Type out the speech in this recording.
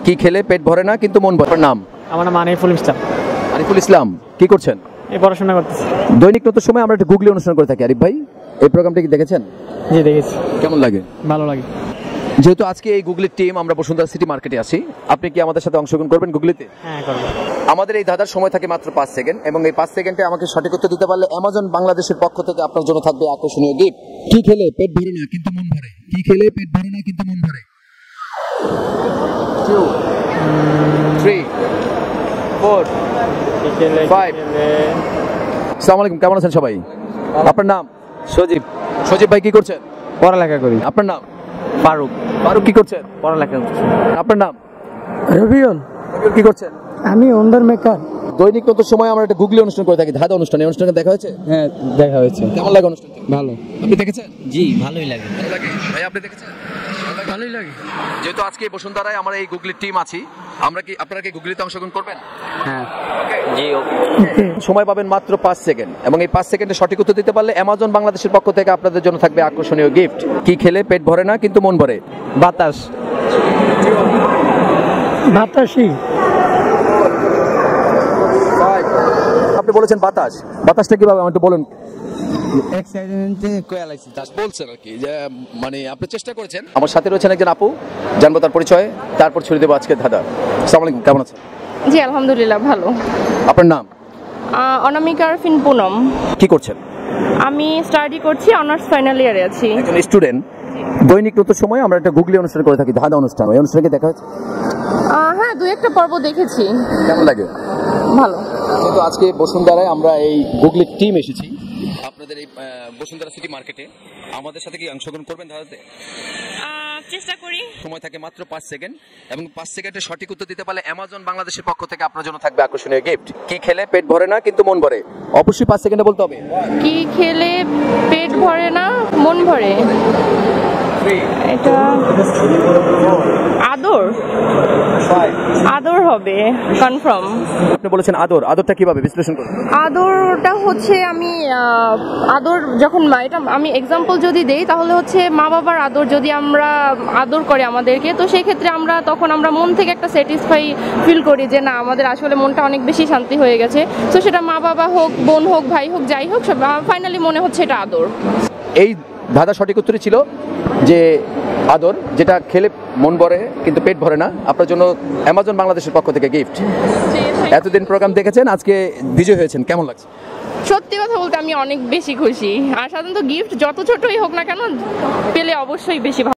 কি খেলে পেট ভরে না কিন্তু মন ভরে? নাম? আমার নাম আনিফুল ইসলাম। আরিফুল ইসলাম, কি করছেন? এই পড়াশোনা করতেছি। দৈনিক নতুন সময় আমরা একটা গুগলি অনুষ্ঠান করে থাকি। আরিফ ভাই, এই প্রোগ্রামটা কি দেখেছেন? জি দেখেছি। কেমন লাগে? ভালো লাগে। যেহেতু আজকে এই গুগলির টিম আমরা বসুন্ধরা সিটি মার্কেটে আছি, আপনি কি আমাদের সাথে অংশগ্রহণ করবেন গুগলিতে? হ্যাঁ করব। আমাদের এই ধাঁধার সময় থাকে মাত্র 5 সেকেন্ড এবং এই 5 সেকেন্ডে আমাকে সঠিক উত্তর দিতে পারলে অ্যামাজন বাংলাদেশের পক্ষ থেকে আপনার জন্য থাকবে আকর্ষণীয় গিফট। কি খেলে পেট ভরে না কিন্তু মন ভরে? কি খেলে পেট ভরে না কিন্তু মন ভরে? 2 3 4 5। আসসালামু আলাইকুম, কেমন আছেন সবাই? আপনার নাম? সজীব। সজীব ভাই কি করছেন? পড়ালেখা করি। আপনার নাম? ফারুক। ফারুক কি করছেন? পড়ালেখা করছি। আপনার নাম? রবিউল। রবিউল কি করছেন? আমি অন্ডার মেকার। দৈনিক নতুন সময় আমরা একটা গুগলি অনুষ্ঠান করে থাকি, ধাঁধা অনুষ্ঠান। এই অনুষ্ঠানে দেখা হয়েছে? হ্যাঁ দেখা হয়েছে। কেমন লাগে অনুষ্ঠান? ভালো। আপনি দেখেছেন? জি ভালোই লাগে। ভালো লাগে ভাই, আপনি দেখেছেন? ভালোই লাগে। যেহেতু আজকে বসুন্ধরায় আমরা এই গুগলির টিম আছি, আমরা কি আপনারা কি গুগলিতে অংশগ্রহণ করবেন? হ্যাঁ। জি ওকে। সময় পাবেন মাত্র 5 সেকেন্ড এবং এই 5 সেকেন্ডে সঠিক উত্তর দিতে পারলে অ্যামাজন বাংলাদেশের পক্ষ থেকে আপনাদের জন্য থাকবে আকর্ষণীয় গিফট। কি খেলে পেট ভরে না কিন্তু মন ভরে? বাতাস। বাতাসি। আপনি বলেছেন বাতাস। বাতাসটা কিভাবে আমাকে একটু বলুন। এক্সাইটমেন্টে কয়া লাগছে। বলছেন আর কি যে মানে আপনি চেষ্টা করেছেন। আমার সাথে রয়েছেন একজন আপু, জানবো তার পরিচয়, তারপর ছড়িয়ে দেবো আজকে ধাঁধা। আসসালামু আলাইকুম, কেমন আছেন? জি আলহামদুলিল্লাহ ভালো। আপনার নাম? অনামিকা আরফিন পুনম। কি করছেন? আমি স্টাডি করছি, অনার্স ফাইনাল ইয়ারে আছি। একজন স্টুডেন্ট। দৈনিক নতুন সময় আমরা একটা গুগলি অনুষ্ঠান করে থাকি, ধাঁধা অনুষ্ঠান। ওই অনুষ্ঠানে কি দেখা হয়েছে? হ্যাঁ দু একটা পর্ব দেখেছি। কেমন লাগে? ভালো। কিন্তু আজকে বসুন্ধরায় আমরা এই গুগলির টিম এসেছি আপনাদের এই বসুন্ধরা সিটি মার্কেটে। আমাদের সাথে কি অংশগ্রহণ করবেন ধাঁধাতে? চেষ্টা করি। সময় থাকে মাত্র 5 সেকেন্ড এবং 5 সেকেন্ডে সঠিক উত্তর দিতে পারলে অ্যামাজন বাংলাদেশের পক্ষ থেকে আপনার জন্য থাকবে আকর্ষণীয় গিফট। কি খেলে পেট ভরে না কিন্তু মন ভরে? অবশ্যই 5 সেকেন্ডে বলতে হবে। কি খেলে পেট ভরে না মন ভরে? এটা আদর। আদর হবে কনফার্ম। আপনি বলেছেন আদর। আদরটা কিভাবে বিশ্লেষণ করুন? আদরটা হচ্ছে আমি আদর যখন এটা আমি এক্সাম্পল যদি দেই তাহলে হচ্ছে মা বাবার আদর যদি আমরা আদর করে আমাদেরকে, তো সেই ক্ষেত্রে আমরা তখন আমরা মন থেকে একটা স্যাটিসফাই ফিল করি যে না আমাদের আসলে মনটা অনেক বেশি শান্তি হয়ে গেছে। তো সেটা মা বাবা হোক, বোন হোক, ভাই হোক, যাই হোক, ফাইনালি মনে হচ্ছে এটা আদর। এই ধাঁধা সঠিক উত্তরই ছিল যে আদর, যেটা খেলে মন ভরে কিন্তু পেট ভরে না। আপনার জন্য অ্যামাজন বাংলাদেশের পক্ষ থেকে গিফট। এতদিন প্রোগ্রাম দেখেছেন, আজকে বিজয় হয়েছেন, কেমন লাগছে? সত্যি কথা বলতে আমি অনেক বেশি খুশি। আর সাধারণত গিফট যত ছোটই হোক না কেন পেলে অবশ্যই বেশি ভালো।